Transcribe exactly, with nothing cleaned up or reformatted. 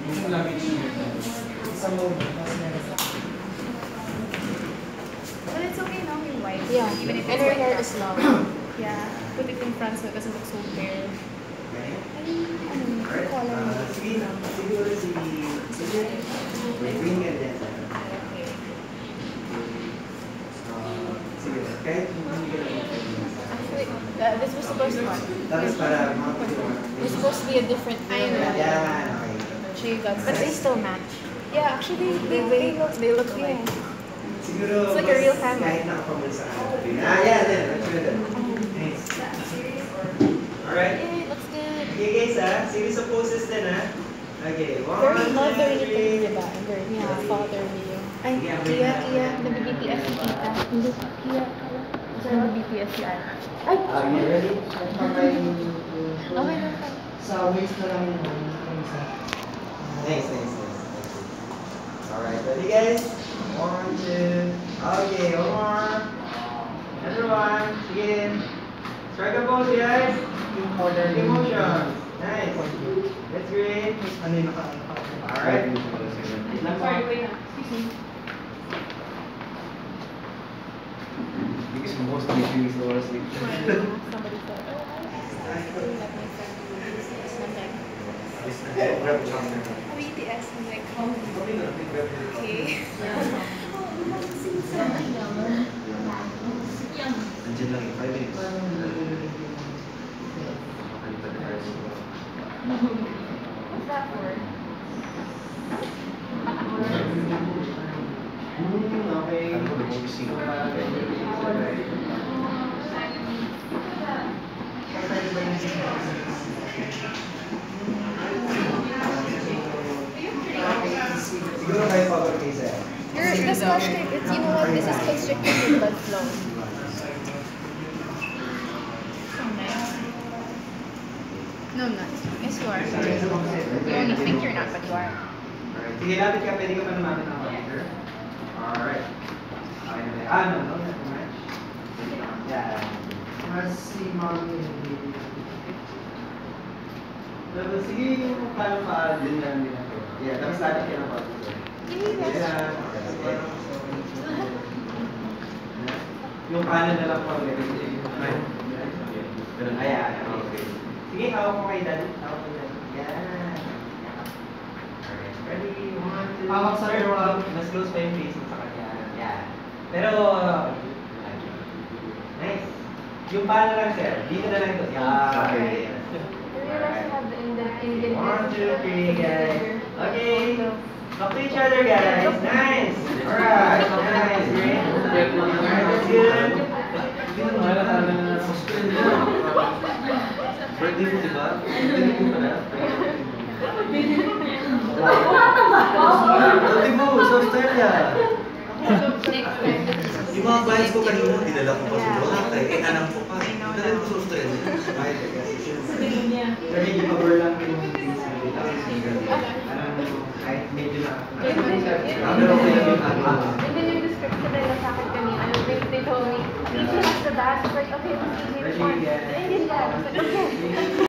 Sa mode. But it's okay now in white. Yeah, Even if and it's her white. hair is long. Yeah, put it in front so it doesn't look so bare. Alright. Uh, sige, siguro si... Sige. May green ka din. Okay. Uh, sige, kahit hindi ka lang. Actually, uh, this was supposed to Tapos para mga... It's supposed to be a different I know. Yan, okay. So you got, but they still match. Yeah, actually, They, they, they look alike. Siguro, It's like a real family. kahit nakapamul sa ano. Ah, yeah, then. Let's do that. Nice. Alright. Yay, looks good. Okay guys ah, series of poses din ah. Okay, one, Very two, motherly thing, three. diba? And very yeah, fatherly. Ay, Kia, Kia. Nag-B T S si Tita. Hindi, Kia. Saan nag-B T S si Ana? Ay! Are you ready? Okay lang. Sa waist na lang yung isa. Nice, nice, nice. Alright, ready guys? One, two. Okay, one more. Everyone, begin. Strike a pose guys. Yung order Take motion. Nice. That's great. ano yung naka... Alright. Sorry, wait na. Excuse me. Because most of the things are asleep. Somebody said, oh, I let me say. B T S, I'm like, oh, okay. Nandiyan lang yung five minutes. What's that for? Hmm, okay. Ano ko, the movie scene. Siguro kayo power case eh. Your, the scotch tape, it's, you know what, this is constricting your blood flow. So nice. No, I'm not. Yes, you are. You only think you're not, but you are. Alright, sige, lapit ka. Pwede ka pa naman ng computer. Alright. Okay na ba? Ah, no, no, not much. Yeah. Mas si mommy Tapos, sige, yung paano pa din lang din ako. Yeah, tapos lapit ka ng computer. Yeah. Okay. Yung kanan na lang po. Ganun. Ayan, okay. Sige, hawak mo kay daddy. Hawak kay daddy. Yan. Alright, ready? One, two, Hawak sa third dalawa. up. Mas close pa yung face mo sa kanya. Yan. Pero, nice. Yung paano lang, sir. Dito na lang ito. Yan. Okay. You realize you have the Indian, Indian One, two, three, guys. Okay. Talk to each other, guys. Nice. Alright. Nice. Great. Alright, that's good. Hindi na makakala na sa school niya. Birthday mo, di ba? Birthday mo pala. Birthday mo, sa Australia. Yung mga clients ko kanina, dinala ko pa sa Boracay. Eh, anak ko pa. Dinala ko sa Australia. Pero hindi cover lang yung face mo dito. Kahit medyo na. Ah, pero okay lang yung ano.